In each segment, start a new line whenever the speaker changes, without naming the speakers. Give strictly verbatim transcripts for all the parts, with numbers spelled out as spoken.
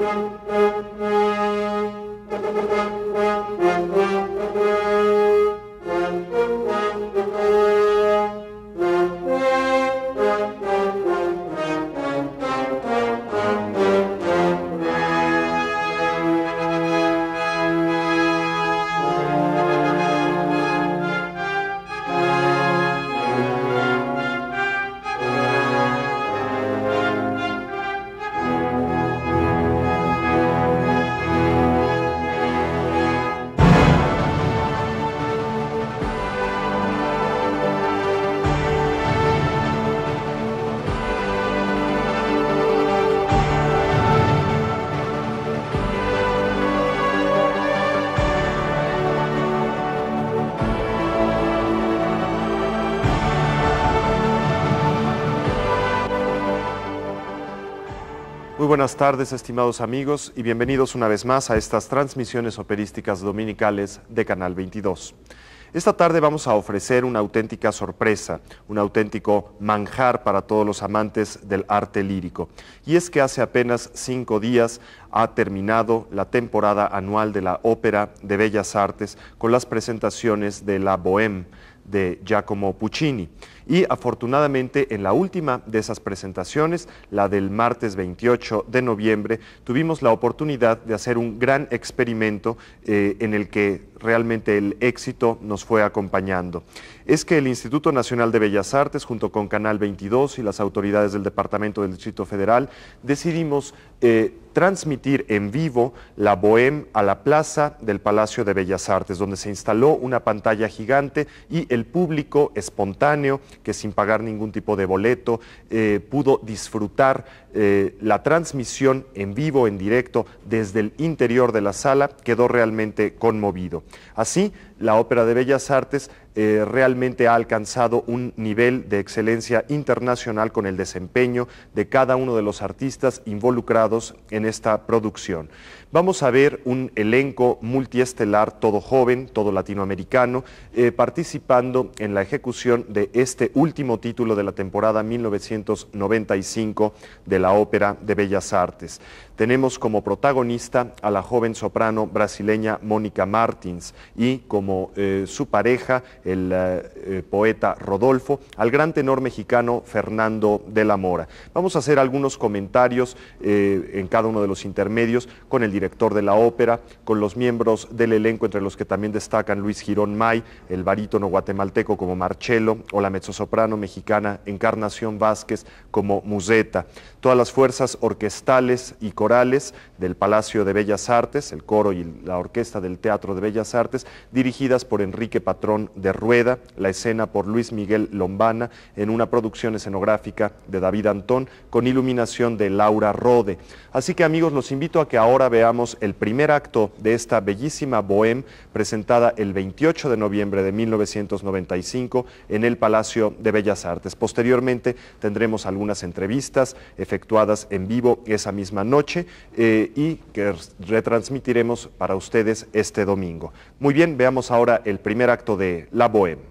Muy buenas tardes, estimados amigos, y bienvenidos una vez más a estas transmisiones operísticas dominicales de Canal veintidós. Esta tarde vamos a ofrecer una auténtica sorpresa, un auténtico manjar para todos los amantes del arte lírico. Y es que hace apenas cinco días ha terminado la temporada anual de la Ópera de Bellas Artes con las presentaciones de la Bohème de Giacomo Puccini. Y afortunadamente en la última de esas presentaciones, la del martes veintiocho de noviembre, tuvimos la oportunidad de hacer un gran experimento eh, en el que realmente el éxito nos fue acompañando. Es que el Instituto Nacional de Bellas Artes, junto con Canal veintidós y las autoridades del Departamento del Distrito Federal, decidimos eh, transmitir en vivo la Bohème a la plaza del Palacio de Bellas Artes, donde se instaló una pantalla gigante y el público espontáneo, que sin pagar ningún tipo de boleto, eh, pudo disfrutar eh, la transmisión en vivo, en directo, desde el interior de la sala, quedó realmente conmovido. Así, la Ópera de Bellas Artes eh, realmente ha alcanzado un nivel de excelencia internacional con el desempeño de cada uno de los artistas involucrados en esta producción. Vamos a ver un elenco multiestelar, todo joven, todo latinoamericano, eh, participando en la ejecución de este último título de la temporada mil novecientos noventa y cinco de la Ópera de Bellas Artes. Tenemos como protagonista a la joven soprano brasileña Mónica Martins y como eh, su pareja, el eh, poeta Rodolfo, al gran tenor mexicano Fernando de la Mora. Vamos a hacer algunos comentarios eh, en cada uno de los intermedios con el director de la ópera, con los miembros del elenco, entre los que también destacan Luis Girón May, el barítono guatemalteco como Marcello, o la mezzosoprano mexicana Encarnación Vázquez como Musetta. Todas las fuerzas orquestales y corales del Palacio de Bellas Artes, el coro y la orquesta del Teatro de Bellas Artes, dirigidas por Enrique Patrón de Rueda, la escena por Luis Miguel Lombana, en una producción escenográfica de David Antón, con iluminación de Laura Rode. Así que, amigos, los invito a que ahora veamos el primer acto de esta bellísima Bohème, presentada el veintiocho de noviembre de mil novecientos noventa y cinco en el Palacio de Bellas Artes. Posteriormente tendremos algunas entrevistas efectuadas en vivo esa misma noche eh, y que retransmitiremos para ustedes este domingo. Muy bien, veamos ahora el primer acto de la Bohème.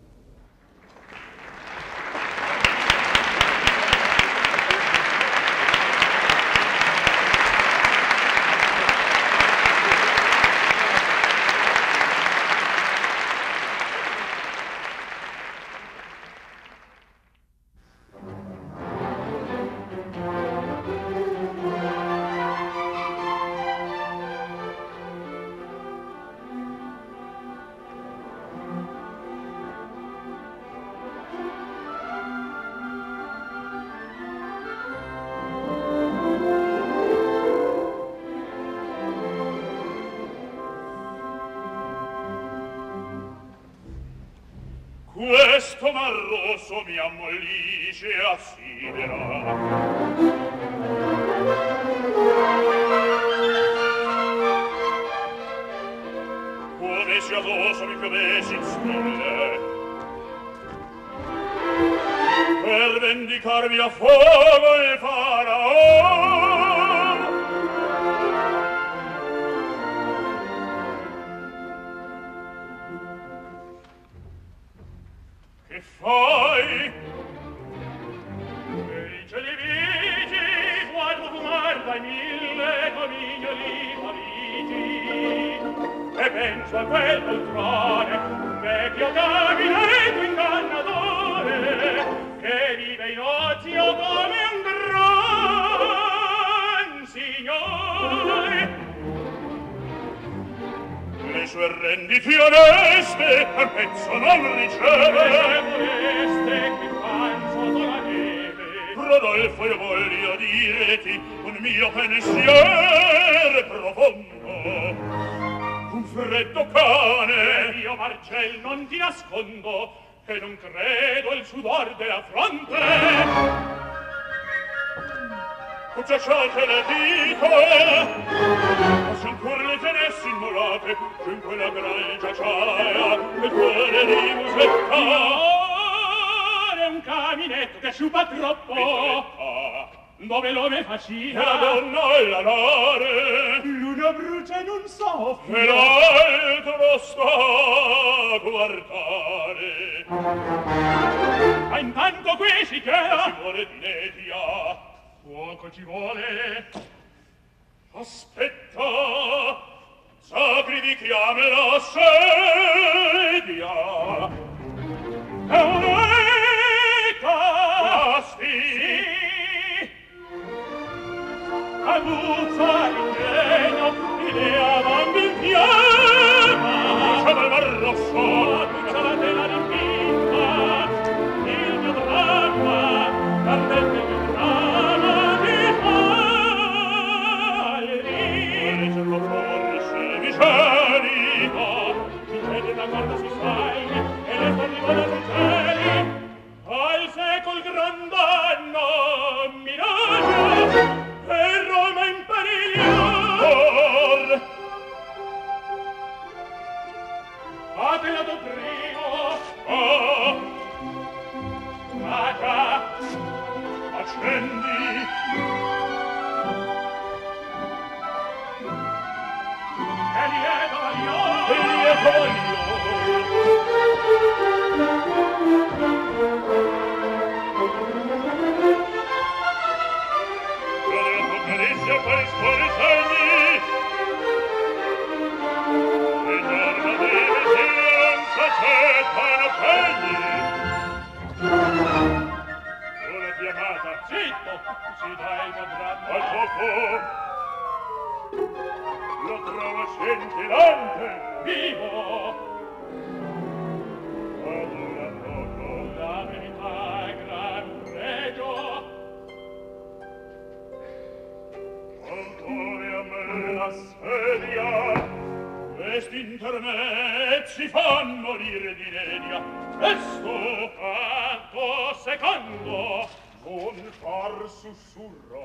Questo mar rosso mi ammollisce e assidera. Come se addosso mi piovessi in stelle, per vendicarmi a fuoco il faraone. Che fai? E i cieli vigi, guardo fumar guardo ai mille comignoli parigi e penso a quel poltrone, un vecchio gabinetto ingannatore che vive in ozio come un gran signore. Le sue renditi oneste per pezzo non riceve, oneste che fan sotto la neve. Rodolfo, io voglio dirti un mio pensiero profondo, un freddo cane. Io, Marcel, non ti nascondo che non credo il sudor della fronte. Giacciate le dita, ma se ancor le tenessi immolate, giù in quella gran giacciaia, il cuore di musettare un caminetto che sciupa troppo, dove l'uomo facina, la donna e la nare, l'una brucia in un soffio, e l'altro sta a guardare. Ma intanto qui si chiama, ci vuole di nedia, fuoco ci vuole. Aspetta, Sacri vi chiame la sedia. È un'eca. Basti. Aguzza l'ingegno, idea bambin fiamma. Bruciava il mar rosso, brucia la tela dipinta, il mio dramma, l'ardente mio dramma di falli. Cerco forse mi celica, mi cede una corda si staglia, e le fornivole sui cieli, al secol gran danno minaccia, e Roma in periglio. Fatela tu primo, oh, Maca, accendi. E lieto voglio, e lieto voglio. Apocalisse appariscono i segni, e giorno di vicinanza c'ettano pegni. Una chiamata, zitto, si dai quadrato al fuoco, lo trovo scintillante, vivo. Adora poco, la verità è gran pregio. Ancora a me la sedia, questi intermezzi fan morire di nedia. Presto, atto secondo, non far sussurro.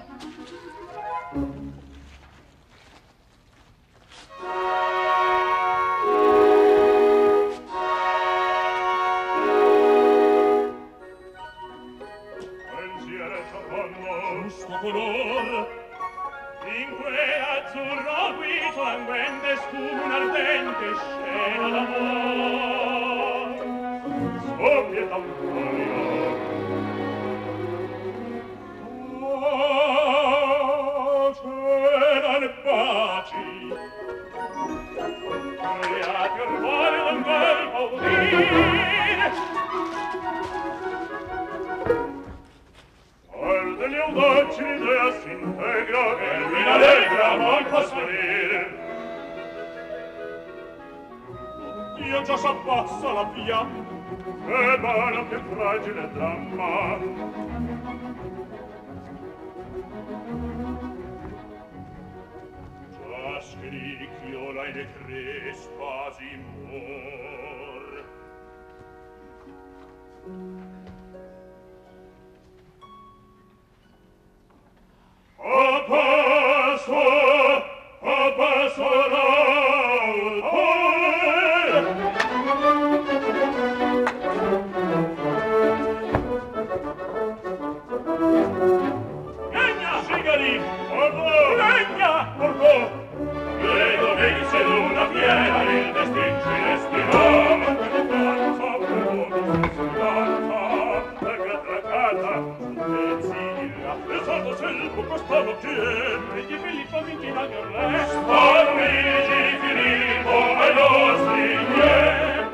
Pensiero profondo, gusto color, in quell'azzurro guito languente sfuma un'ardente scena d'amor. Scoppia d'amore. Oh, c'erano baci, creati ormai d'un bel paudire. Al degli audaci l'idea s'integra, che lui allegra non può sparire. Io già s'abbassa la fiamma, e vano che fragile dramma. Già scricchiola e le crespa si mor. A passo, a passo l'autore. Legna! Sigari! Porco! Legna! Porco! Credo vinse l'una fiera, il destin ci destinò. Danza, per uno, si danza, perché traccata, su pezzi di là. Pensato se il buco stavo chien, e di Filippo vincina al mio re. Sparmigi Filippo ai nostri miei.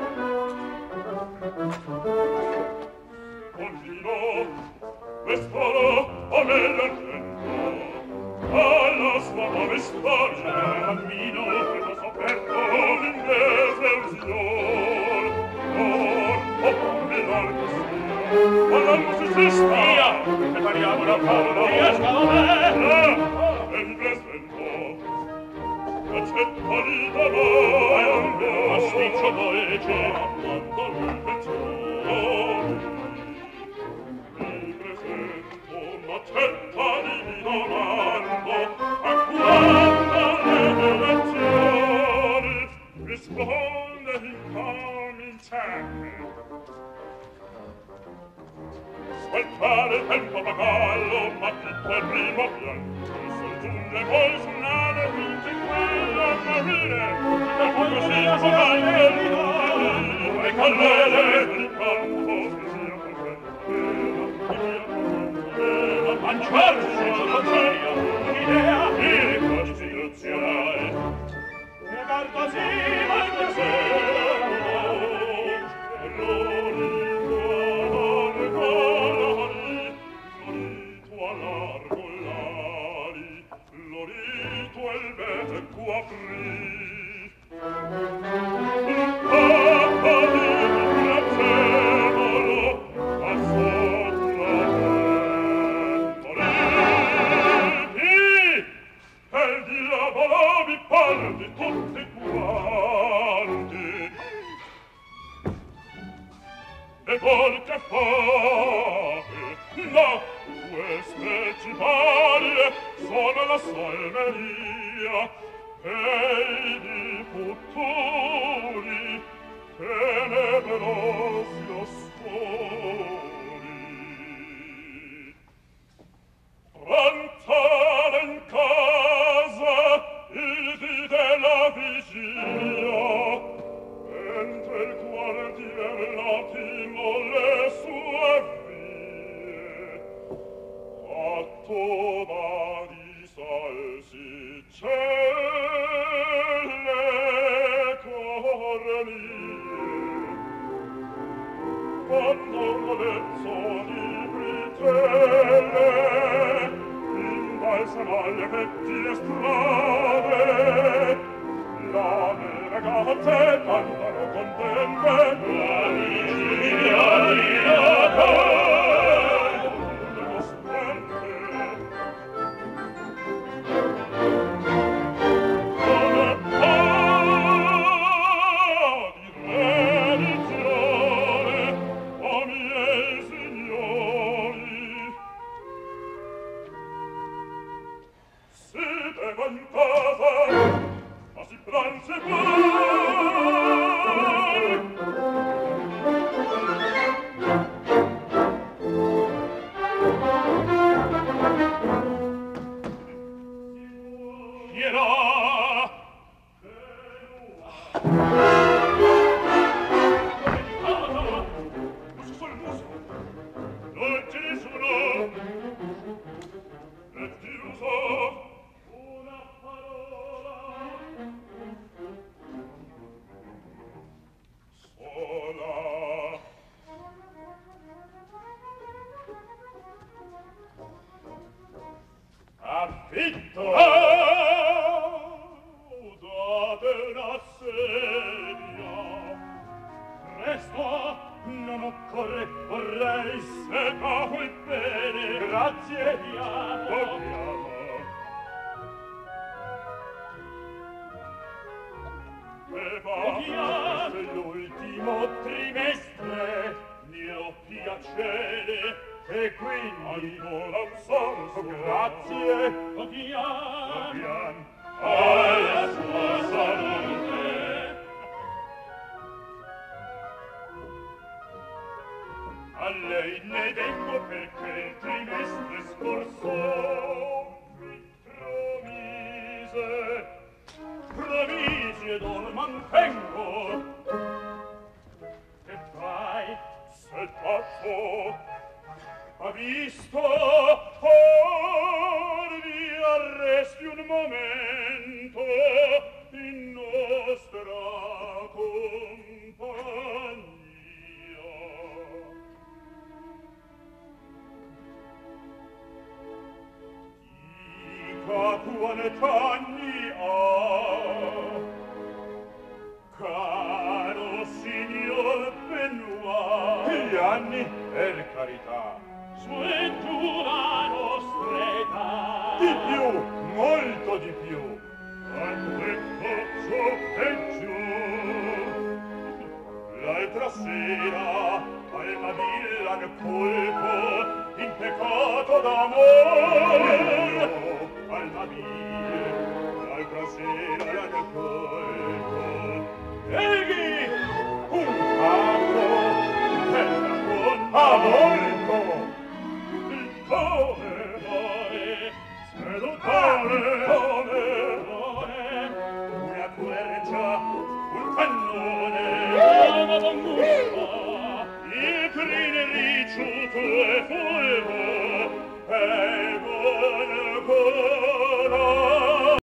Continuò, vestolo a me l'argento, alla sua nave sparge nel cammino che lo soperto l'inglese è un signor. Oh, oh, mi largo sia, guardando se si stia, prepariamo la favola, riesca a me. Ah, e mi presento, accetta l'ita mai, pasticcio dolce, quando lui pensioni. Mi presento, m'accetta di domando, a quando le lezioni risponde incominciare. Ascoltare il tempo pagallo, ma tutto è primo bianco. Giunge poi su nave, vince quella marine, e poi così comanda il mondo, e candele il campo, che sia contenta, che sia contenta, mangiarsi la seria, un'idea, e costituzionale. E guarda sì, ma in piacere, e l'orito all'argolari, l'orito all'argolari, l'orito e il becco aprì. Papa di piacevolo, a sopra morì. E il diavolo vi parli tutti quanti. E qualche fate, no, queste ciparie sono la salmeria e i futuri tenebrosi oscuri. Pranzare in casa il dì della vigilia, mentre il cuore dier latino le sue vie, atto da di salsi celle cornie, quando un lezzo di britelle imbalsama le vecchie strade, la ragazze cantano contente, la vigilia di Natale, dello stente. Come fa di religione, o miei signori, siete in casa, ma si pranza poi. Fiera! Muso sul muso! Non ci sono! E ti uso una parola sola. Affitto! Ah, date una sedia. Presto, non occorre, vorrei se capo il bene. Grazie, diamo. Dobbiamo. E va, questo è l'ultimo trimestre, mio piacere. E quindi ancora un sorso, grazie, Ovian, alla sua salute. A lei ne vengo perché il trimestre scorso mi promise, promisi ed or mantengo. Che fai? Se il pazzo ha visto, oh, Caro signor Benoit, gli anni, per carità, sventura nostra età. Di più, molto di più. Quanto faccio peggio. L'altra sera, alla villa nel colpo, in peccato d'amore. Alla villa, l'altra sera nel colpo. Eghi, un capo, bella con amore. Il come, come, seduttore, come, come, una quercia, un cannone, un busto,